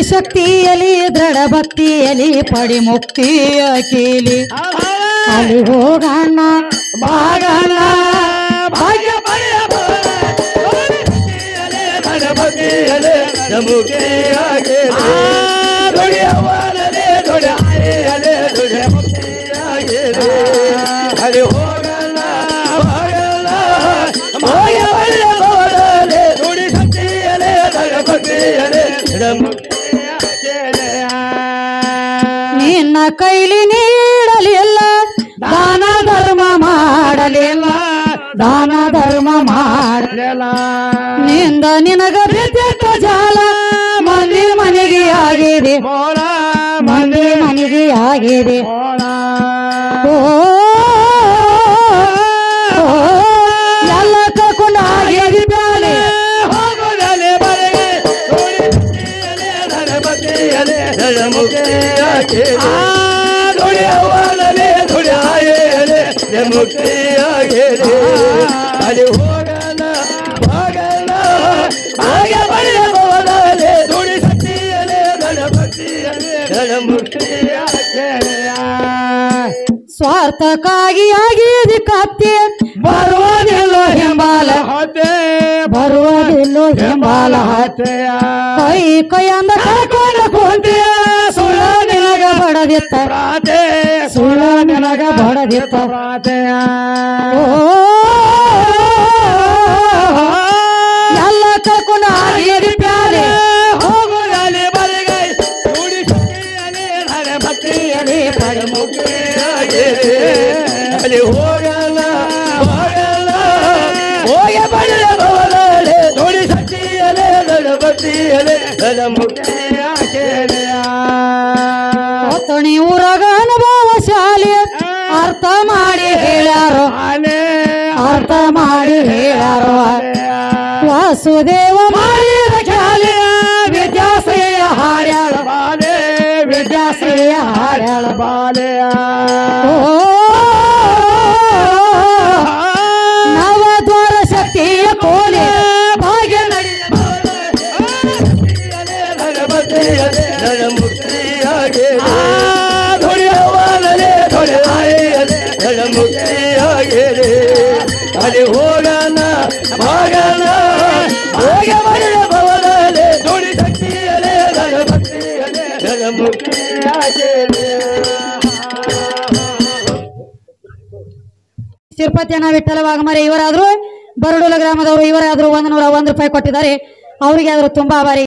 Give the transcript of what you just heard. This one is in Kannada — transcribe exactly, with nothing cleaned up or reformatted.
ಶಕ್ತಿಯಲಿ ದೃಢ ಭಕ್ತಿಯಲಿ ಪಡಿ ಮುಕ್ತಿಯ ಕೀಲಿ ಅಲ್ಲಿ ಹೋಗಣ್ಣ ಬಾಗಣ್ಣ ಭಾಗ್ಯ ಹರಿ ಹೋಗಲ್ಲ ಹೋಗಲ್ಲ ನುಡಿ ಶಕ್ತಿಯಲೆ ಭಕ್ತಿಯಲೆ ನಿನ್ನ ಕೈಲಿ ನೀಡಲಿಲ್ಲ ದಾನ ಧರ್ಮ ಮಾಡಲಿಲ್ಲ ದಾನ ಧರ್ಮ ಮಾಡಲಿಲ್ಲ ನಿಂದ ನಿನಗ ಬಿದ್ದ ಜಾಲ ಮಂದಿ ಮನೆಗೆ ಆಗಿದೆ ಮಂದಿ ಮನೆಗೆ ಆಗಿದೆ ಓ ಎಲ್ಲ ಕರ್ಕೊಂಡು ಆಗಿದೆ ಪ್ಯಾಲೆ ಹೋಗೋದಲೆ ಬರೆಗೆ ನುಡಿಯವಲೇ ನುಡಿಯಾಯಲೆ ಮುಕ್ತಿಯಾಗಿದೆ ಅಲ್ಲಿ ಹೋಗಲ್ಲ ಹೋಗಲ್ಲ ಹಾಗೆ ಬರೆಯಬಹುದಲೆ ನುಡಿ ಶಕ್ತಿಯಲೆ ಭಕ್ತಿಯಲೆ ಮುಕ್ತಿಯಾಗಿದೆ ಸ್ವಾರ್ಥಕ್ಕಾಗಿ ಆಗಿದೆ ಕತ್ತೆ ಬರುವುದಿಲ್ಲ ಹಿಂಬಾಲ ಹತೆ ಬರುವುದಿಲ್ಲ ಹಿಂಬಾಲ ಹತೆಯ ಕೈ ಕೈಯಂದ ಕರ್ಕೊಂಡು ಕುಂತಿಯ ಸುಳ್ಳ ನಿನಗ ಬಡದಿತ್ತ ಪ್ರಾತೆ ಸುಳ್ಳ ನಿನಗ ಬಡದಿತ್ತ ಪ್ರಾತೆಯ ಓ ಎಲ್ಲ ಕರ್ಕೊಂಡು ಆಗಿದೆ ಪ್ಯಾಲೆ ಹೋಗುದಲ್ಲಿ ಬರೆಗೆ ನುಡಿ ಶಕ್ತಿಯಲೆ ಹರೆ ಭಕ್ತಿಯಲೆ ಪರ ಮುಕ್ತಿಯಾಗಿದೆ ಅಲ್ಲಿ ಹೋಗಲ್ಲ ಹೋಗಲ್ಲ ಹೋಗಿ ಬರೆಯಬಹುದಲೆ ನುಡಿ ಶಕ್ತಿಯಲೆ ಹರೆ ಭಕ್ತಿಯಲೆ ಹರೆ ಮುಕ್ತಿಯಾಗಿದೆ ಒತ್ತಣಿ ಊರಾಗ ಅನುಭವ ಶಾಲೆ ಅರ್ಥ ಮಾಡಿ ಹೇಳ್ಯಾರೋ ಅರ್ಥ ಮಾಡಿ ಹೇಳ್ಯಾರೋ ವಾಸುದೇವ ಮಾಡಿದ ಶಾಲೆಯ ವಿದ್ಯಾಶ್ರೀಯ ಹಾಡ್ಯಾಳ ಬಾಲೆ ವಿದ್ಯಾಶ್ರೀಯ ಹಾಡ್ಯಾಳ ಬಾಲೆಯ ಓ ನವದ್ವಾರ ಶಕ್ತಿಯ ಕೋಲೆ ಭಾಗ್ಯ ನಡೆಯ ಅಲ್ಲಿ ಹೋಗಣ ಹೋಗಣ ಹೋಗಿ ಬರಬಹುದಲೆ ನುಡಿ ಶಕ್ತಿಯಲೆ ಭಕ್ತಿಯಲೆ ಮುಕ್ತಿಯಾಗಿದೆ ತಿರುಪತಿಯನ್ನ ವಿಠಲ ವಾಘಮಾರೆ ಇವರಾದ್ರು ಬರಡೂಲ ಗ್ರಾಮದವರು ಇವರಾದ್ರು ಒಂದು ನೂರ ಒಂದು ರೂಪಾಯಿ ಕೊಟ್ಟಿದ್ದಾರೆ ಅವರಿಗೆ ಆದ್ರೂ ತುಂಬಾ ಆಭಾರಿ.